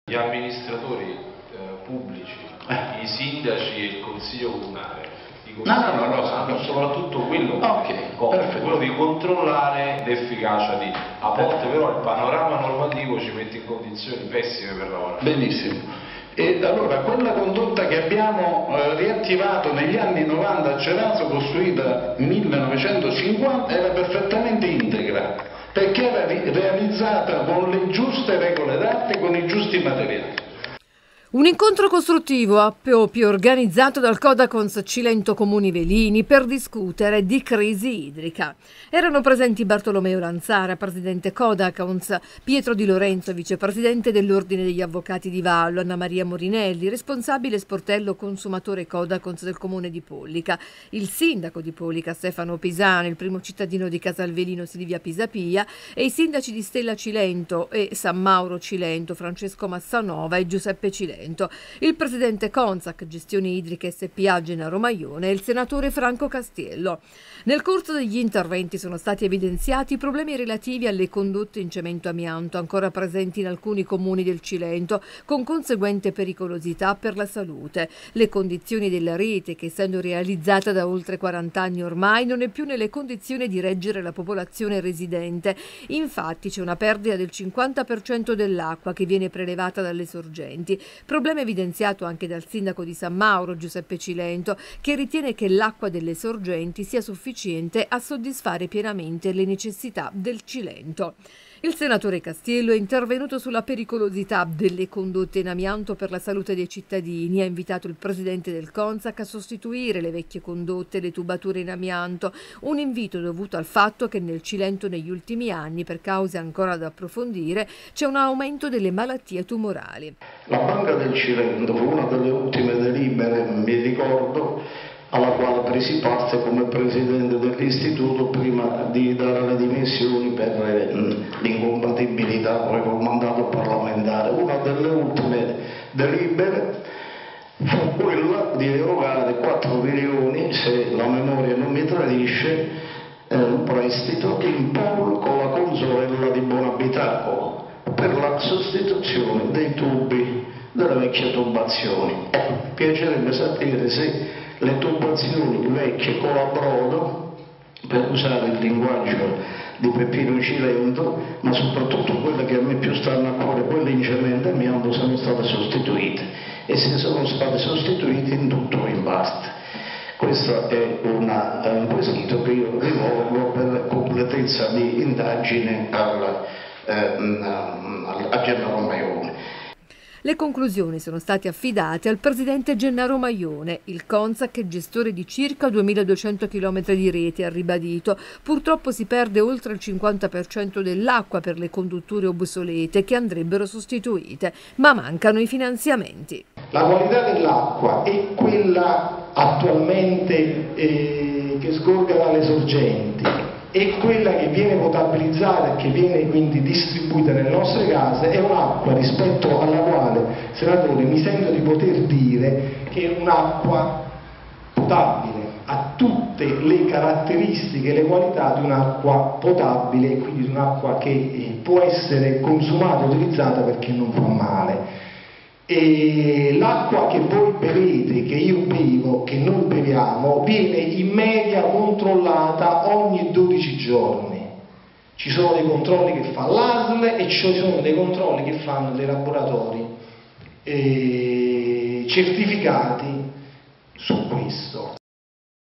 Gli amministratori pubblici, i sindaci e il consiglio comunale, hanno soprattutto quello, quello di controllare l'efficacia di. A volte però il panorama normativo ci mette in condizioni pessime per lavorare. Benissimo. E allora quella condotta che abbiamo riattivato negli anni 90 a Ceraso, costruita nel 1950, era perfettamente integra, perché era realizzata con le giuste regole d'arte e con i giusti materiali. Un incontro costruttivo a Poppi organizzato dal Codacons Cilento Comuni Velini per discutere di crisi idrica. Erano presenti Bartolomeo Lanzara, presidente Codacons, Pietro Di Lorenzo, vicepresidente dell'Ordine degli Avvocati di Vallo, Anna Maria Morinelli, responsabile sportello consumatore Codacons del comune di Pollica, il sindaco di Pollica Stefano Pisano, il primo cittadino di Casalvelino Silvia Pisapia e i sindaci di Stella Cilento e San Mauro Cilento Francesco Massanova e Giuseppe Cilento. Il presidente Consac Gestioni Idriche SPA Gennaro Maione e il senatore Franco Castiello. Nel corso degli interventi sono stati evidenziati i problemi relativi alle condotte in cemento amianto ancora presenti in alcuni comuni del Cilento, con conseguente pericolosità per la salute, le condizioni della rete che, essendo realizzata da oltre 40 anni ormai, non è più nelle condizioni di reggere la popolazione residente. Infatti c'è una perdita del 50% dell'acqua che viene prelevata dalle sorgenti. Problema evidenziato anche dal sindaco di San Mauro, Giuseppe Cilento, che ritiene che l'acqua delle sorgenti sia sufficiente a soddisfare pienamente le necessità del Cilento. Il senatore Castiello è intervenuto sulla pericolosità delle condotte in amianto per la salute dei cittadini. Ha invitato il presidente del Consac a sostituire le vecchie condotte e le tubature in amianto, un invito dovuto al fatto che nel Cilento negli ultimi anni, per cause ancora da approfondire, c'è un aumento delle malattie tumorali. La Banca del Cilento fu una delle ultime delibere, mi ricordo, alla quale presi parte come presidente dell'istituto prima di dare le dimissioni per l'incompatibilità poi col mandato parlamentare. Una delle ultime delibere fu quella di erogare 4 milioni, se la memoria non mi tradisce, un prestito in pool con la consorella di Bonabitacolo per la sostituzione dei tubi delle vecchie tubazioni. Piacerebbe sapere se le tubazioni vecchie con la brodo, per usare il linguaggio di Peppino Cilento, ma soprattutto quelle che a me più stanno a cuore, quelle in cemento e amianto, sono state sostituite, e se sono state sostituite in tutto o in parte. Questo è un quesito che io rivolgo per completezza di indagine a Gennaro Maione. Le conclusioni sono state affidate al presidente Gennaro Maione. Il Consac è gestore di circa 2200 km di rete, ha ribadito. Purtroppo si perde oltre il 50% dell'acqua per le condutture obsolete che andrebbero sostituite, ma mancano i finanziamenti. La qualità dell'acqua è quella attualmente che sgorga dalle sorgenti, e quella che viene potabilizzata e che viene quindi distribuita nelle nostre case è un'acqua rispetto alla quale, senatore, mi sento di poter dire che è un'acqua potabile, ha tutte le caratteristiche e le qualità di un'acqua potabile, e quindi di un'acqua che può essere consumata e utilizzata perché non fa male. E l'acqua che voi bevete, che io bevo, che noi beviamo, viene in media controllata ogni 12 giorni. Ci sono dei controlli che fa l'ASL e ci sono dei controlli che fanno dei laboratori certificati su questo.